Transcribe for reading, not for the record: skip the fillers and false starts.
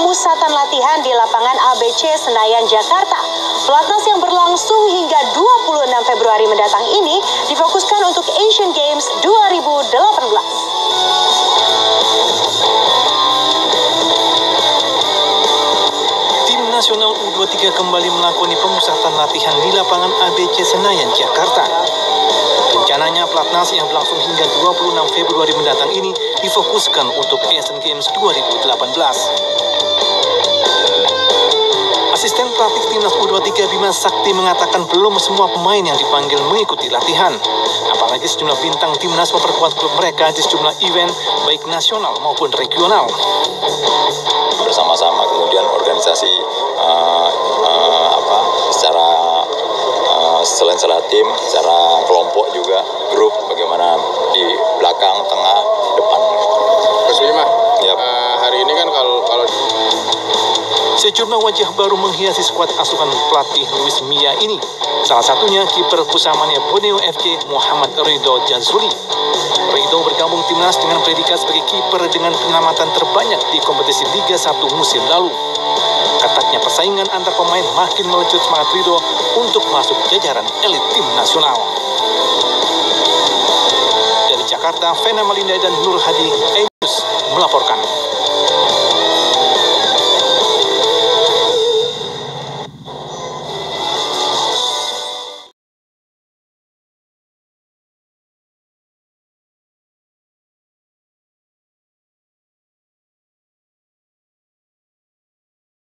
pemusatan latihan di lapangan ABC Senayan, Jakarta. Pelatnas yang berlangsung hingga 26 Februari mendatang ini difokuskan untuk Asian Games 2018. Nasional U23 kembali melakoni pemusatan latihan di lapangan ABC Senayan, Jakarta. Rencananya pelatnas yang berlangsung hingga 26 Februari mendatang ini difokuskan untuk Asian Games 2018. Asisten pelatih timnas U23 Bima Sakti mengatakan belum semua pemain yang dipanggil mengikuti latihan. Apalagi sejumlah bintang timnas memperkuat klub mereka di sejumlah event baik nasional maupun regional. Bersama-sama kemudian organisasi secara selain tim, secara kelompok juga grup, bagaimana di belakang, tengah, depan. Mas Bima, yep. Hari ini kan kalau sejumlah wajah baru menghiasi skuad asuhan pelatih Luis Mia ini. Salah satunya kiper pusamaannya Borneo FC Muhammad Ridho Jazuli. Ridho bergabung timnas dengan predikat sebagai kiper dengan penyelamatan terbanyak di kompetisi Liga 1 musim lalu. Ketatnya persaingan antar pemain makin melecut semangat Ridho untuk masuk jajaran elit tim nasional. Dari Jakarta, Vena Malinda dan Nur Hadi Ainus melaporkan.